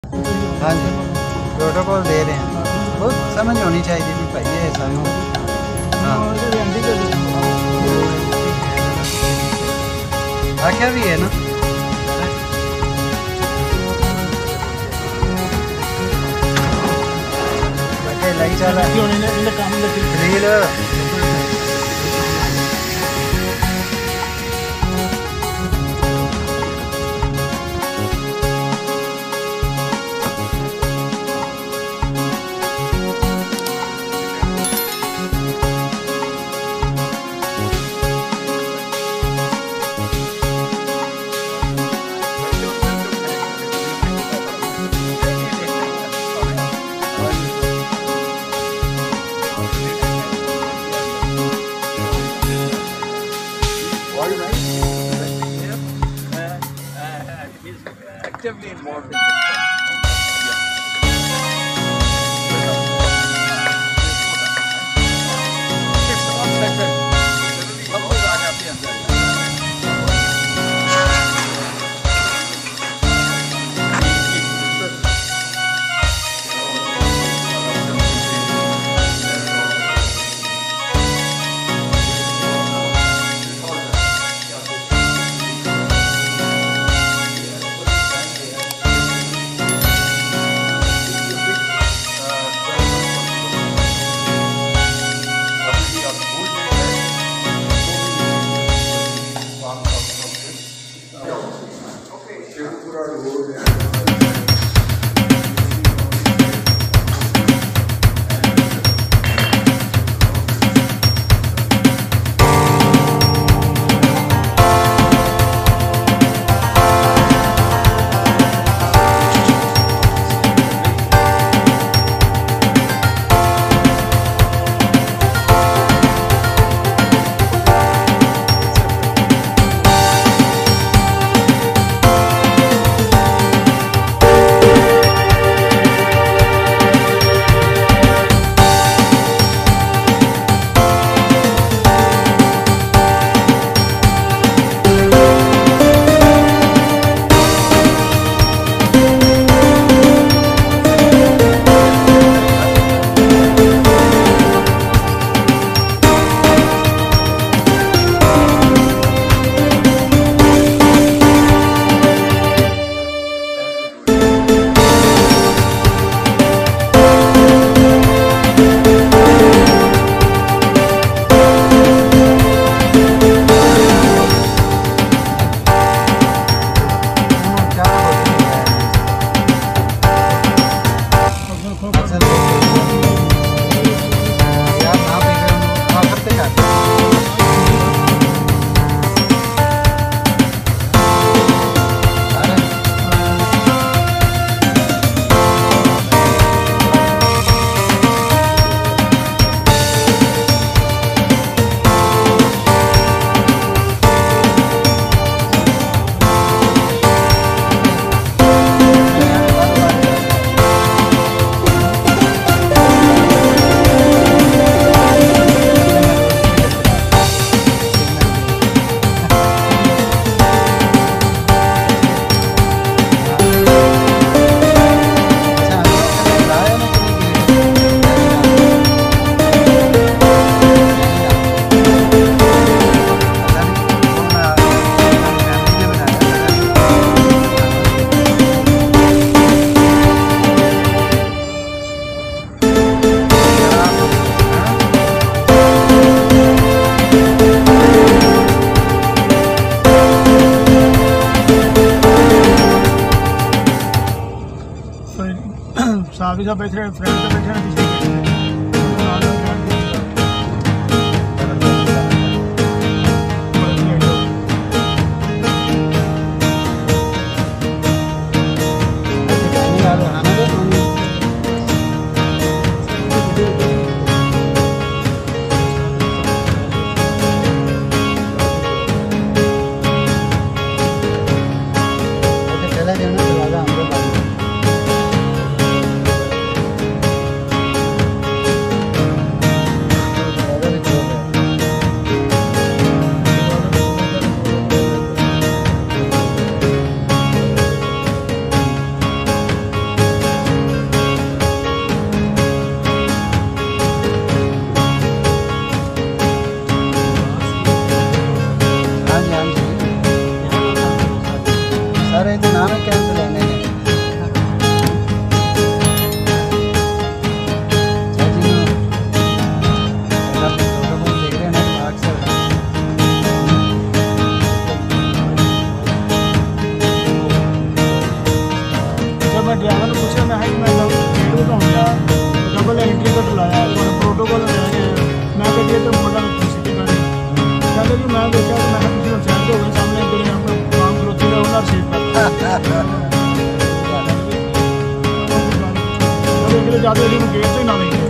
हाँ जी, प्रोटोकॉल दे रहे हैं। बहुत समझ होनी चाहिए भी भाई ये सानू। हाँ आख्या भी है ना। लाई चला रील actively involved in साथ ही साथ बैठे रहे, फ्रेंड से बैठे रहे, पीछे चला जाना दरवाजा हमको मैं ड्राइवर ने पूछा मैं गेट उठाऊंगा डबल एंट्री का लाया और प्रोटोकॉल मैं कहिए तो मोटा सिटी कर कहते कि मैं देखा तो मैं किसी साइड हो गए सामने काम खरोती का होना सीट पर ज़्यादा गेट से ना नहीं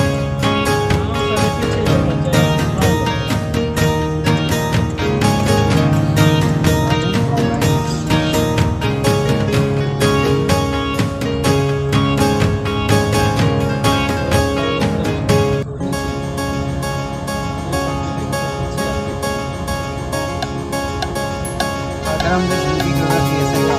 हम जिंदगी की ऐसे काम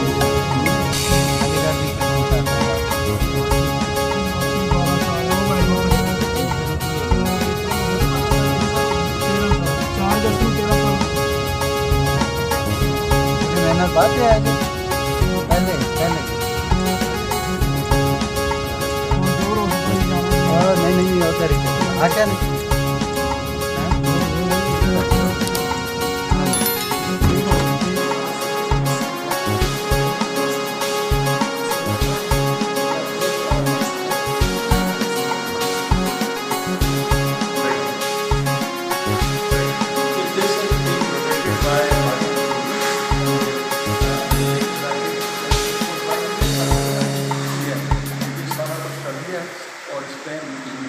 मेहनत बात है आज पहले नहीं होता रही आशा नहीं और इस पर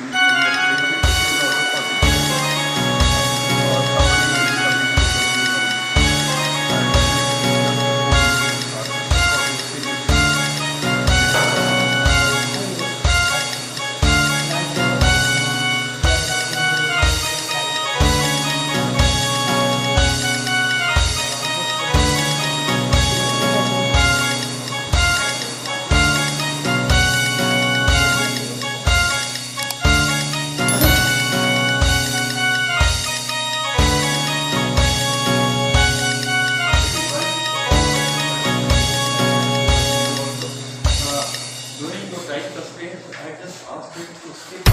I just asked him to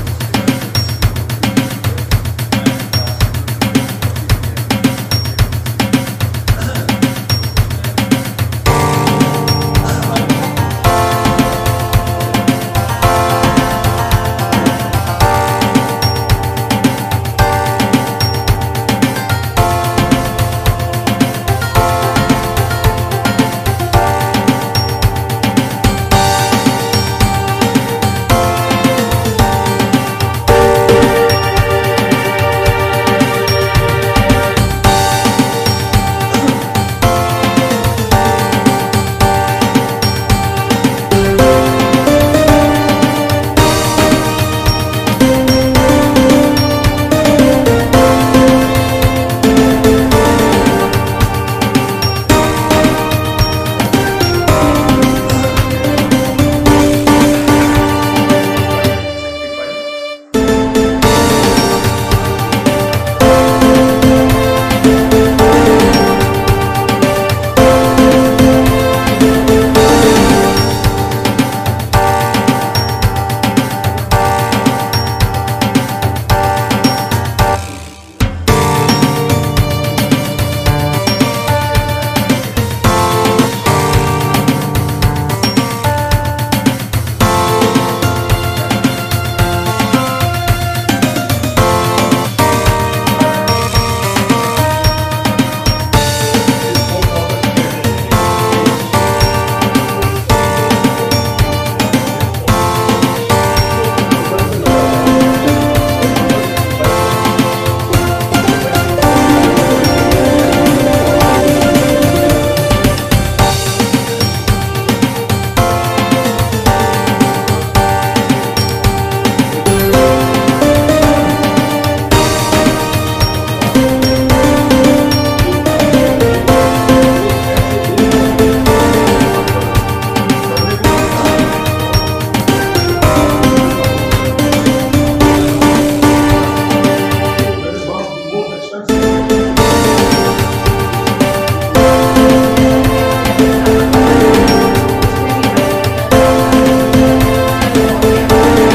skip.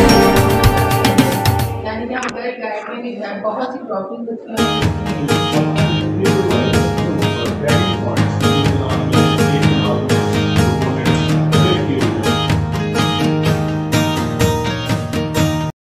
बहुत सी प्रॉब्लम